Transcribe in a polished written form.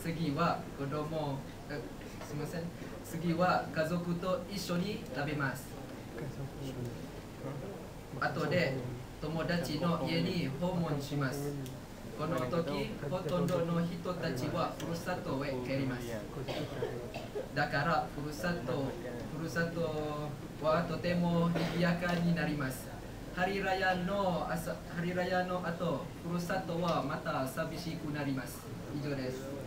次は子供、すみません。次は家族と一緒に食べます。後で友達の家に訪問します。この時、ほとんどの人たちはふるさとへ帰ります。だからふるさとはとても賑やかになります。ハリラヤの後、ふるさとはまた寂しくなります。以上です。